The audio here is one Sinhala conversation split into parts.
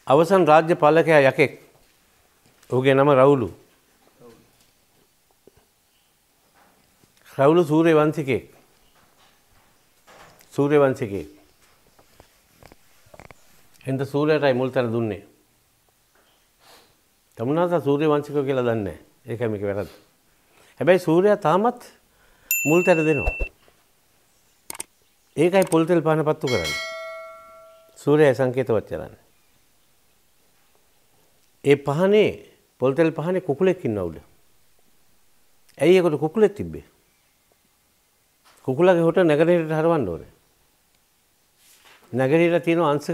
අවසන් රාජ්‍ය පාලකයා යකෙක්. ඔහුගේ නම රවුලු. රවුලු සූර්යවංශිකයෙක්. සූර්යවංශිකයෙක්. එන්ද සූර්යයටයි මුල් තැන දුන්නේ. තමුනාස සූර්යවංශිකයෝ කියලා දන්නේ නැහැ. ඒකයි මේක වැරද්ද. හැබැයි සූර්යයා තාමත් මුල් තැන දෙනවා. ඒකයි පොල් තෙල් පහන පත්තු කරන්නේ. සූර්යයා සංකේතවත් කරන්නේ. ඒ පහනේ පොල් තෙල් පහනේ කුකුලෙක් ඉන්නවා උඩ. ඇයි ඒකට කුකුලෙක් තිබ්බේ? කුකුලගේ හොට නැගෙනහිරට හරවන්න ඕනේ. නැගෙනහිර තියෙන අංශක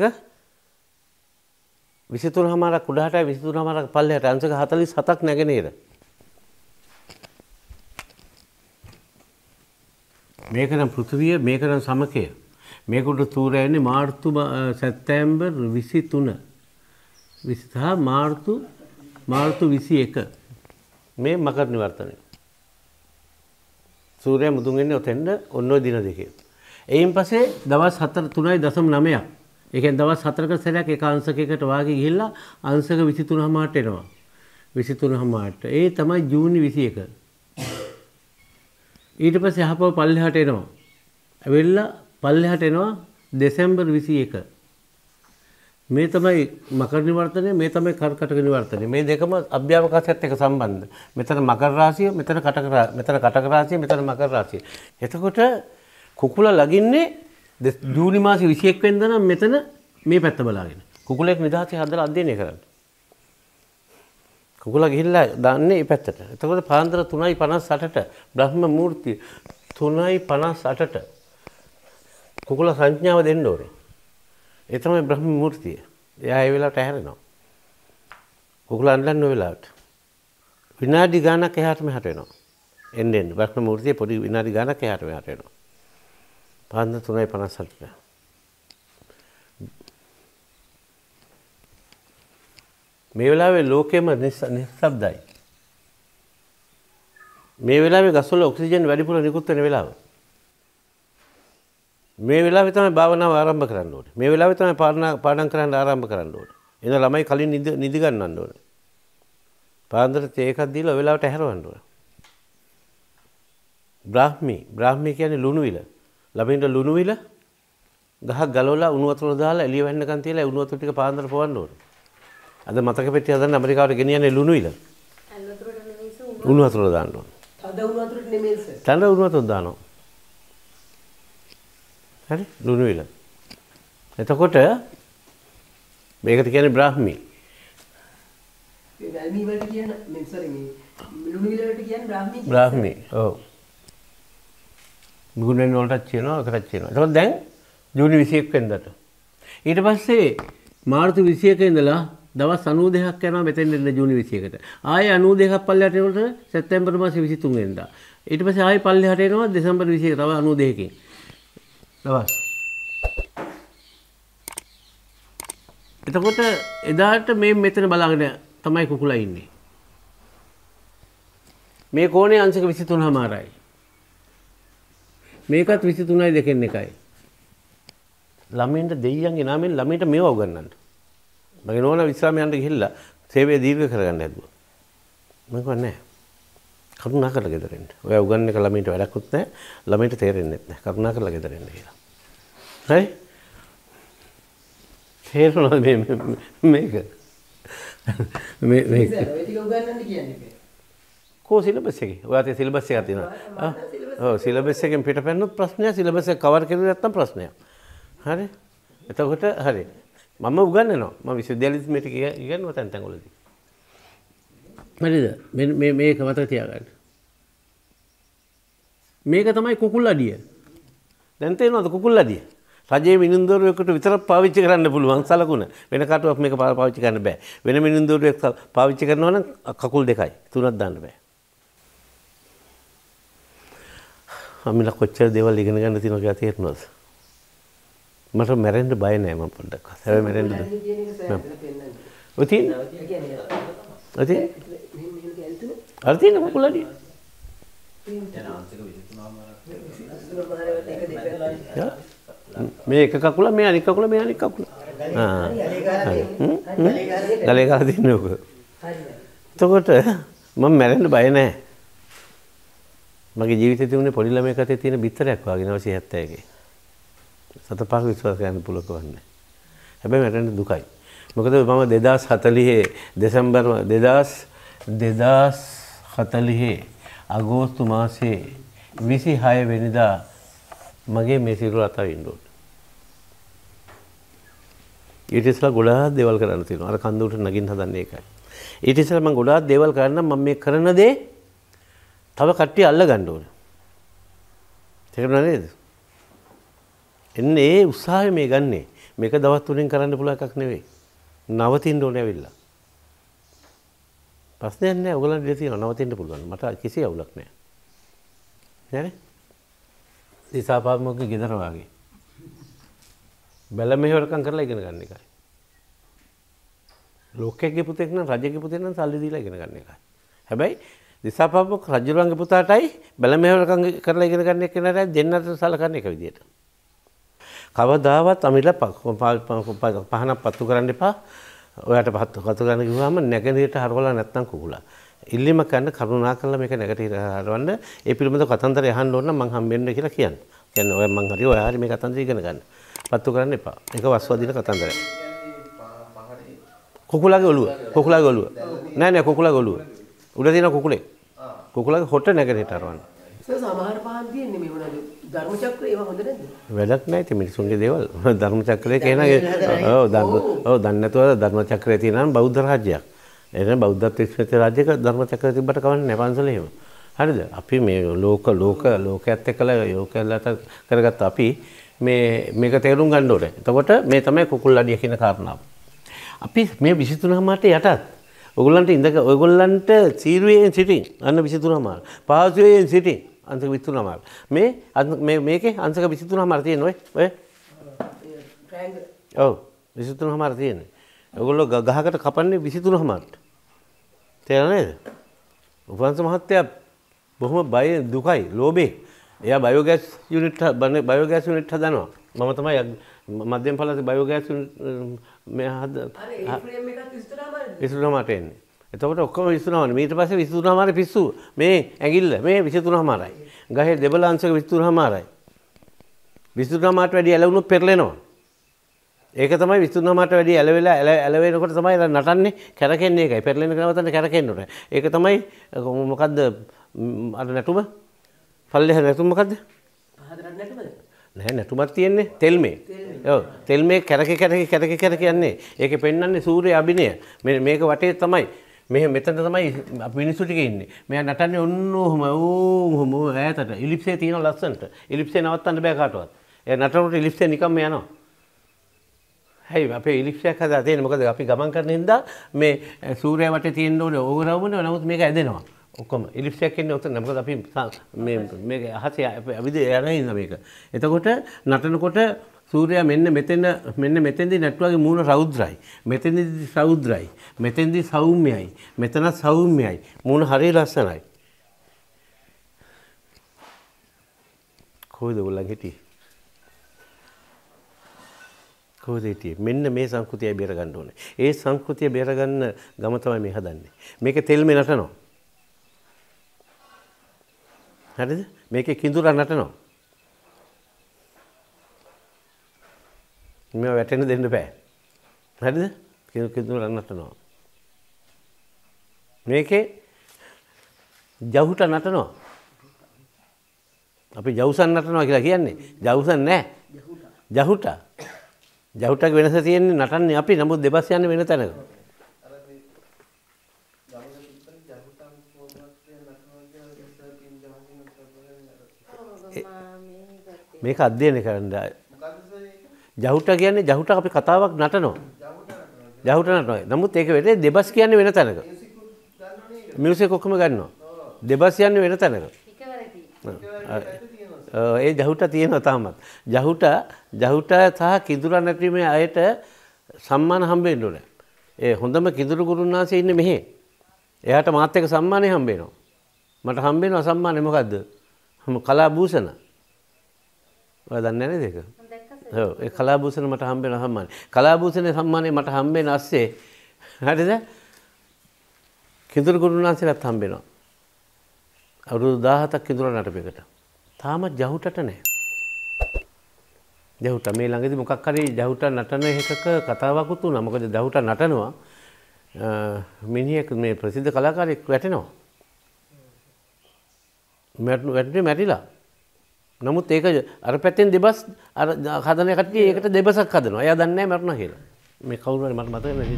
23මාරක් උඩහටයි 23මාරක් පල්ලෙහාට අංශක 47ක් නැගෙනහිර. මේක නම් පෘථිවිය, මේක නම් සමකය. මේකට සූර්යයා එන්නේ මාර්තු සැප්තැම්බර් 23 විස්සා මාර්තු 21 මේ මකර නිවර්තනය. සූර්යයා මුදුන් වෙන්නේ ඔතෙන්ද ඔන්න ඔය දින දෙකේ. එයින් පස්සේ දවස් 3.9ක්. ඒ කියන්නේ දවස් 4ක සැරයක් එක අංශකයකට වාගේ ගිහිල්ලා අංශක 23මාට එනවා. 23මාට. ඒ තමයි ජූනි 21. ඊට පස්සේ යහපව පල්ලෙහාට එනවා. ඇවිල්ලා පල්ලෙහාට එනවා දෙසැම්බර් 21. මේ තමයි මකර නිවර්තනය, මේ තමයි කර්කටක නිවර්තනය. මේ දෙකම අභ්‍යවකාශයත් එක්ක සම්බන්ධ. මෙතන මකර රාශිය, මෙතන කටක රාශිය, මෙතන මකර රාශිය. එතකොට කුකුල ලගින්නේ ජූනි මාසේ 21 වෙනිදා නම් මෙතන මේ පැත්ත බලාගෙන. කුකුලෙක් නිදහසේ හදලා අධ්‍යයනය කරන්න. කුකුලා ගිහිල්ලා දාන්නේ මේ පැත්තට. එතකොට පාන්දර 3:58ට බ්‍රහ්ම මූර්තිය 3:58ට කුකුලා සංඥාව දෙන්න ඕනේ. ඒ තමයි බ්‍රහ්ම මූර්තිය. එයා ඒ වෙලාවට ඇහැරෙනවා. කුකුලා අඬන්නේ ඔය වෙලාවට. විනාඩි ගාණක් එහාට මෙහාට වෙනවා. එන්නේ බ්‍රහ්ම මූර්තිය පොඩි විනාඩි ගාණක් එහාට මෙහාට වෙනවා. පාන්දර 3:58ට. මේ වෙලාවේ ලෝකෙම නිස්සබ්දයි. මේ වෙලාවේ ගස්වල ඔක්සිජන් වැඩිපුර නිකුත් වෙන වෙලාව. මේ වෙලාවේ තමයි භාවනාව ආරම්භ කරන්න ඕනේ. මේ වෙලාවේ තමයි පාඩම් කරන්න ආරම්භ කරන්න ඕනේ. එන ළමයි කලින් නිදි ගන්නන්න ඕනේ. පාන්දර තේ එකක් දීලා ඔය වෙලාවට හැරවන්න ඕනේ. බ්‍රාහ්මී කියන්නේ ලුණු විල. ළමයින්ට ලුණු විල ගහක් ගලවලා උණු වතුර දාලා එළිය වෙන්නකන් තියලා උණු වතුර ටික පාන්දර පොවන්න ඕනේ. අද මතක පෙට්ටිය හදන්න ඇමරිකාවට ගෙනියන්නේ ලුණු විල. උණු වතුර දාන්න ඕනේ. තද උණු වතුරට නෙමෙයි සර්. තද උණු වතුර දානවා. හරි ලුණු විල. එතකොට මේකට කියන්නේ බ්‍රාහ්මී. මේ වැල්මී වලට කියන මේ සර් මේ ලුණු විල වලට කියන්නේ බ්‍රාහ්මී. බ්‍රාහ්මී. ඔව්. මුගුණෙන් වලටත් කියනවා එකටත් කියනවා. එතකොට දැන් ජූනි 21 වෙනිදාට. ඊට පස්සේ මාර්තු 21 ඉඳලා දවස් 92ක් යනවා මෙතෙන් ඉන්න ජූනි 21ට. ආයේ 92ක් පල්ලෙහාට එනකොට සැප්තැම්බර් මාසේ 23 වෙනිදා. ඊට පස්සේ ආයේ පල්ලෙහාට එනවා දෙසැම්බර් 21 තව 92කින්. දවස්. එතකොට එදාට මේ මෙතන බලාගෙන තමයි කුකුලා ඉන්නේ. මේ කෝණේ අංශක 23මාරයි. මේකත් 23යි දෙකෙන් එකයි. ළමයින්ට දෙයියන්ගේ නාමයෙන් ළමයින්ට මේව උගන්වන්න. මගේ නෝනා විශ්‍රාමයන්ට ගිහිල්ලා සේවය දීර්ඝ කරගන්න හැදුවා. මම කිව්වා නෑ. කරුණාකරලා ගෙදර එන්න. ඔය උගන්වන එක ළමයින්ට වැඩකුත් නෑ. ළමයින්ට තේරෙන්නේ නැහැ. කරුණාකරලා ගෙදර එන්න කියලා. හරි? තේරුණාද මේක? මේක. ඔය ටික උගන්වන්න කියන්නේ. කෝ සිලබස් එකේ. ඔයාට සිලබස් එකක් තියෙනවා. ඔව් සිලබස් එකෙන් පිටපැන්නොත් ප්‍රශ්නයක්, සිලබස් එක කවර් කරුවේ නැත්නම් ප්‍රශ්නයක්. හරි? එතකොට හරි. මම උගන්වනවා. මම විශ්වවිද්‍යාලෙදි මේ ටික ඉගෙනුවා තැන් වලදී. හරිද? මේක මතක තියාගන්න. මේක තමයි කුකුල් අඩිය. දැන් තේරෙනවද කුකුල් අඩිය? රජයේ මිනින්දෝරුවෙකුට විතරක් පාවිච්චි කරන්න පුළුවන් සලකුණ. වෙන කාටවත් මේක පාවිච්චි කරන්න බෑ. වෙන මිනින්දෝරුවෙක් පාවිච්චි කරනවා නම් කකුල් දෙකයි, තුනක් දාන්න බෑ. අම්මලා කොච්චර දේවල් ඉගෙන ගන්න තියෙනවද කියලා තේරෙනවද? මට මැරෙන්න බය නෑ මම පොඩ්ඩක්. හැබැයි මැරෙන්න බෑ. ඔය තියෙන්නේ. ඔය තියෙන්නේ. අර තියෙන කුකුල් අඩිය. මේ එක කකුල මේ අනිත් කකුල මේ අනිත් කකුල. ගලේ ගාලා තින්නේ ඔක. එතකොට මම මැරෙන්න බය නැහැ. මගේ ජීවිතේ තිබුණේ පොඩි ළමයෙක් අතේ තියෙන බිත්තරයක් වගේ 1971. සතපහක විශ්වාස කරන්න පුළුවන් කවන්නේ. හැබැයි මැරෙන්න දුකයි. මොකද මම 2040 දෙසැම්බර් 2040 අගෝස්තු මාසයේ 26 වෙනිදා මගේ මේ සිරුර අතවින්න ඕනේ. ඊට ඉස්සෙල්ලා ගොඩාක් දේවල් කරන්න තියෙනවා. අර කන්ද උඩට නගින්න හදන්නේ ඒකයි. ඊට ඉස්සෙල්ලා මම ගොඩාක් දේවල් කරන්න මම මේ කරන දේ තව කට්ටිය අල්ල ගන්න ඕනේ. තේරුණා නේද? එන්නේ ඒ උත්සාහය මේ ගන්නෙ. මේක දවස් 3කින් කරන්න පුළුවන් එකක් නෙවෙයි. නවතින්න ඕනේ ඇවිල්ලා. ප්‍රශ්නයක් නැහැ. ඔයගොල්ලන්ට ඉඳී තියෙනවා නවතින්න පුළුවන්. මට කිසි අවුලක් නැහැ. නේද? දිසාපාමොක්ගේ ගෙදර වාගේ. බැල මෙහෙවරකම් කරලා ඉගෙන ගන්න එකයි. ලෝකයේ පුතෙක් නම් රජගේ පුතෙක් නම් සල්ලි දීලා ඉගෙන ගන්න එකයි. හැබැයි දිසාපාමොක් රජුරන්ගේ පුතාටයි බැල මෙහෙවරකම් කරලා ඉගෙන ගන්න එක්කෙනාටයි දෙන්නට සලකන්නේ එක විදියට. කවදාවත් අමිල පහනක් පත්තු කරන්න එපා. ඔයාට පත්තු කරන්න කිව්වම නැගෙනහිරට හරවලා නැත්නම් කුකුලා. ඉල්ලීම කරන්න කරුණා කරලා මේක නැගටිට හරවන්න. ඒ පිළිබඳව කතන්දර යහන්න ඕන නම් මං හම්බෙන්න කියලා කියන්න. කියන්නේ ඔය මං හරි ඔයා හරි මේ කතන්දර ඉගෙන ගන්න. පත්තු කරන්න එපා. ඒක වස්වදින කතන්දරයක්. කුකුලාගේ ඔළුව. කුකුලාගේ ඔළුව. නෑ කුකුලාගේ ඔළුව. උඩ තියෙන කුකුලේ. කුකුලාගේ හොට නැගෙනහිරට හරවන්න. සමහර පහන් තියෙන්නේ මේ මොනවද ධර්ම චක්‍රය ඒවා හොඳ නැද්ද? වැඩක් නැහැ ඉතින් මිනිසුන්ගේ දේවල් ධර්ම චක්‍රය කියන ඔව් දන්නේ නැතුව ධර්ම චක්‍රය තියෙනවා බෞද්ධ රාජ්‍යයක්. එතන බෞද්ධත්ව ඉස්මෙත රාජ්‍යයක ධර්ම චක්‍රය තිබ්බට කවන්නේ නැහැ පන්සල එහෙම. හරිද? අපි මේ ලෝකයේත් එක්කලා යෝකයලට කරගත්ත අපි මේක තේරුම් ගන්න ඕනේ. එතකොට මේ තමයි කුකුල් අඩිය කියන කාරණාව. අපි මේ 23 මාට යටත් ඔයගොල්ලන්ට සීරුවේන් සිටින් අන්න 23 මාර. පහසුවේන් සිටින් අංශක 23 මාර. මේකේ අංශක 23 මාර තියෙන ඔය ට්‍රයැන්ගල්. ඔව් 23 මාර තියෙන්නේ. ඔයගොල්ලෝ ගහකට කපන්නේ 23 මාරට. තේරෙනවද නේද? උපන්ස මහත්තයා බොහොම බය දුකයි ලෝභේ. එයා බයෝගෑස් යුනිට් හදනවා. මම තමයි මධ්‍යම පළාතේ බයෝගෑස් මේ හද අර ෆ්‍රේම් එකක් 23 මාරට එන්නේ. එතකොට ඔක්කොම 23 ඊට පස්සේ 23 මාරේ පිස්සු මේ ඇඟිල්ල මේ 23 මාරයි. ගහේ දෙබල අංශක 23 මාරයි. 23 මාරට වැඩි ඇලවුනොත් පෙරලෙනවා. ඒක තමයි 23 මාරට වැඩි ඇලවෙනකොට තමයි නටන්නේ කැරකෙන්නේ ඒකයි. පෙරලෙන කරවතන කැරකෙන්න ඕනේ. ඒක තමයි මොකද්ද අර නැටුම? පල්ලෙහ නැටුම මොකද්ද? පහදරක් නැටුමද? නැහැ නැටුමක් තියෙන්නේ තෙල්මේ. ඔව් තෙල්මේ කැරක යන්නේ. ඒකේ පෙන්වන්නේ සූර්ය අභිනය. මේක වටේ තමයි මෙතන තමයි මිනිස්සු ටික ඉන්නේ. මෙයා නටන්නේ ඔන්නෝම ඈතට ඉලිප්සේ තියෙන ලස්සනට. ඉලිප්සේ නවත්තන්න බෑ කාටවත්. ඒ නටනකොට ඉලිප්සේ නිකම්ම යනවා. හැයි අපේ ඉලිප්සයක් හදලා තියෙන්නේ මොකද අපි ගමන් කරන හින්දා මේ සූර්යය වටේ තියෙන්න ඕනේ ඕගරවුනේ නමුත් මේක ඇදෙනවා. ඔක්කොම ඉලිප්සයක් එන්නේ ඔතන. මොකද අපි මේක අහසේ අවිද යන ඉන්න මේක. එතකොට නටනකොට සූර්යයා මෙන්න මෙතෙන්දී නැට්ටුවාගේ මූණ රෞද්‍රයි. මෙතෙන්දී රෞද්‍රයි. මෙතෙන්දී සෞම්‍යයි. මෙතන සෞම්‍යයි. මූණ හරිය ලස්සනයි. කොහෙද ඔයගොල්ලන් හිටියේ? කොහෙද හිටියේ? මෙන්න මේ සංස්කෘතිය බේර ගන්න ඕනේ. ඒ සංස්කෘතිය බේර ගන්න ගම තමයි මේ හදන්නේ. මේකේ තෙල්මේ නටනවා. හරිද? මේකේ කිඳුරා නටනවා. මේව වැටෙන්න දෙන්න බෑ. හරිද? කිඳුරා නටනවා. මේකේ ජවුට නටනවා. අපි ජවුසන් නටනවා කියලා කියන්නේ. ජවුසන් නෑ. ජහුට. ජහුටගේ වෙනස තියෙන්නේ නටන්නේ අපි නමුත් දෙබස් යන්නේ වෙන තැනක. මේක අධ්‍යයනය කරන්න. ජහුට කියන්නේ ජහුට අපි කතාවක් නටනවා. ජහුට නටනවා. නමුත් ඒක වෙන්නේ දෙබස් කියන්නේ වෙන තැනක. මියුසික් ඔක්කොම ගන්නවා. දෙබස් යන්නේ වෙන තැනක. ඒ ජහුට තියෙනවා තාමත්. ජහුට සහ කිඳුරා නැටීමේ අයට සම්මාන හම්බෙන්න ඕනේ. ඒ හොඳම කිඳුරු ගුරුන්වහන්සේ ඉන්නේ මෙහි. එයාට මාත් එක්ක සම්මානෙ හම්බ වෙනවා. මට හම්බ වෙනවා සම්මානෙ මොකද්ද? කලා භූෂණ. ඔයා දන්නේ නැහැ නේද ඒක? ඔව් ඒ කලාභූෂණ මට හම්බ වෙන සම්මානේ. කලාභූෂණ සම්මානේ මට හම්බ වෙන ASCII හරිද? කිඳුරු ගුරුනාන්සේලාත් හම්බ වෙනවා. අවුරුදු 17ක් කිඳුර නටපෙකට. තාමත් ජහුටට නැහැ. ජහුට මේ ළඟදී මොකක් හරි ජහුට නටන එකක කතාවකුත් වුණා. මොකද ජහුට නටනවා මිනිහෙක් මේ ප්‍රසිද්ධ කලාකාරයෙක් වැටෙනවා. මැරිලා. නමුත් ඒක අර පැත්තෙන් දෙබස් අර හදන කට්ටිය ඒකට දෙබසක් හදනවා. එයා දන්නේ නැහැ මරනවා කියලා. මේ කවුරු හරි මට මතක නැහැ.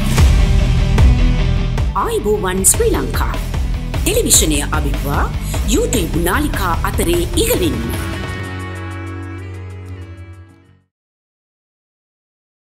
ආයිබෝවන් ශ්‍රී ලංකා ටෙලිවිෂනය අභිපවා YouTube නාලිකා අතරේ ඉහළින්ම